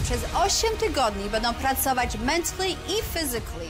Przez 8 tygodni będą pracować mentally i physically.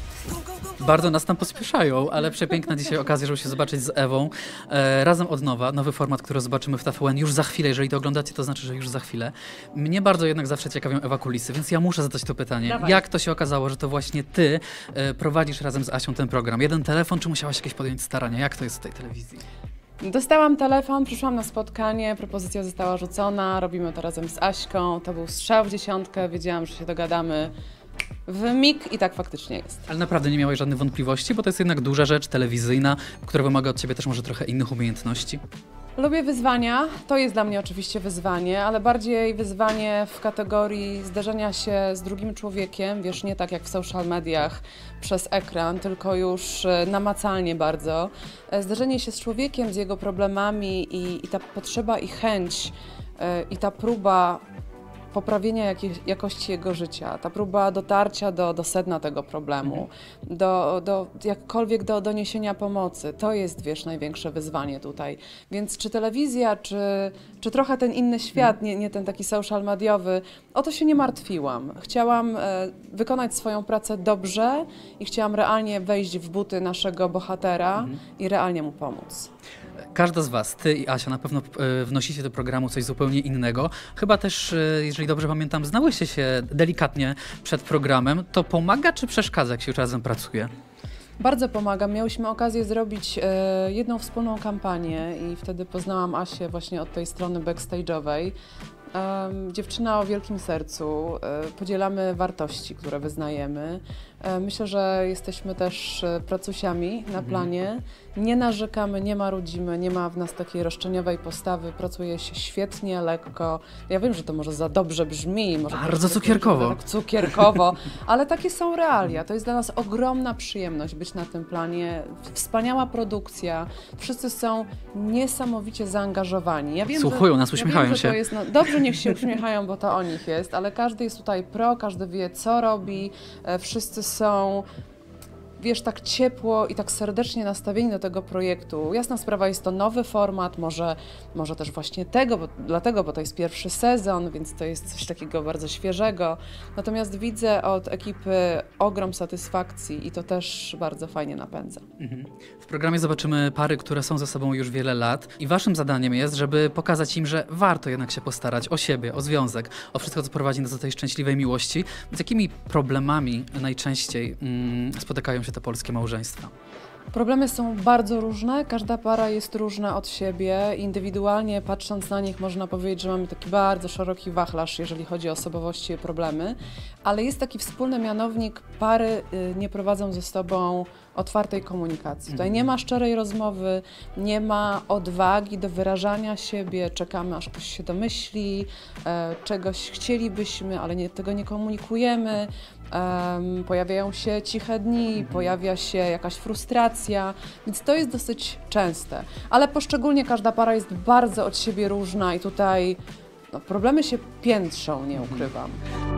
Bardzo nas tam pospieszają, ale przepiękna dzisiaj okazja, żeby się zobaczyć z Ewą. Razem od nowa, nowy format, który zobaczymy w TVN już za chwilę. Jeżeli to oglądacie, to znaczy, że już za chwilę. Mnie bardzo jednak zawsze ciekawią Ewa kulisy, więc ja muszę zadać to pytanie. Dawaj. Jak to się okazało, że to właśnie ty prowadzisz razem z Asią ten program? Jeden telefon, czy musiałaś jakieś podjąć starania? Jak to jest w tej telewizji? Dostałam telefon, przyszłam na spotkanie, propozycja została rzucona, robimy to razem z Aśką, to był strzał w dziesiątkę, wiedziałam, że się dogadamy w mig i tak faktycznie jest. Ale naprawdę nie miałeś żadnych wątpliwości, bo to jest jednak duża rzecz telewizyjna, która wymaga od ciebie też może trochę innych umiejętności. Lubię wyzwania, to jest dla mnie oczywiście wyzwanie, ale bardziej wyzwanie w kategorii zderzenia się z drugim człowiekiem, wiesz, nie tak jak w social mediach przez ekran, tylko już namacalnie bardzo. Zderzenie się z człowiekiem, z jego problemami i ta potrzeba i chęć i ta próba poprawienia jakości jego życia, ta próba dotarcia do sedna tego problemu, jakkolwiek do niesienia pomocy, to jest, wiesz, największe wyzwanie tutaj. Więc czy telewizja, czy trochę ten inny świat, nie ten taki social mediowy, o to się nie martwiłam. Chciałam wykonać swoją pracę dobrze i chciałam realnie wejść w buty naszego bohatera i realnie mu pomóc. Każda z was, ty i Asia, na pewno wnosicie do programu coś zupełnie innego. Chyba też, jeżeli dobrze pamiętam, znałyście się delikatnie przed programem. To pomaga czy przeszkadza, jak się już razem pracuje? Bardzo pomaga. Miałyśmy okazję zrobić jedną wspólną kampanię i wtedy poznałam Asię właśnie od tej strony backstage'owej. Dziewczyna o wielkim sercu, podzielamy wartości, które wyznajemy. Myślę, że jesteśmy też pracusiami na planie. Nie narzekamy, nie marudzimy, nie ma w nas takiej roszczeniowej postawy. Pracuje się świetnie, lekko. Ja wiem, że to może za dobrze brzmi. Może bardzo cukierkowo. Tak cukierkowo, ale takie są realia. To jest dla nas ogromna przyjemność być na tym planie. Wspaniała produkcja. Wszyscy są niesamowicie zaangażowani. Ja wiem, Słuchują nas, uśmiechają wiem, się. To jest, dobrze, niech się uśmiechają, bo to o nich jest, ale każdy jest tutaj pro, każdy wie, co robi. Wszyscy są, wiesz, tak ciepło i tak serdecznie nastawieni do tego projektu. Jasna sprawa, jest to nowy format, może też właśnie dlatego, bo to jest pierwszy sezon, więc to jest coś takiego bardzo świeżego. Natomiast widzę od ekipy ogrom satysfakcji i to też bardzo fajnie napędza. W programie zobaczymy pary, które są ze sobą już wiele lat i waszym zadaniem jest, żeby pokazać im, że warto jednak się postarać o siebie, o związek, o wszystko, co prowadzi nas do tej szczęśliwej miłości. Z jakimi problemami najczęściej spotykają się te polskie małżeństwa? Problemy są bardzo różne, każda para jest różna od siebie. Indywidualnie patrząc na nich można powiedzieć, że mamy taki bardzo szeroki wachlarz, jeżeli chodzi o osobowości i problemy, ale jest taki wspólny mianownik, pary nie prowadzą ze sobą otwartej komunikacji. Tutaj nie ma szczerej rozmowy, nie ma odwagi do wyrażania siebie, czekamy aż ktoś się domyśli, czegoś chcielibyśmy, ale tego nie komunikujemy. Pojawiają się ciche dni, pojawia się jakaś frustracja, więc to jest dosyć częste. Ale poszczególnie każda para jest bardzo od siebie różna i tutaj problemy się piętrzą, nie ukrywam.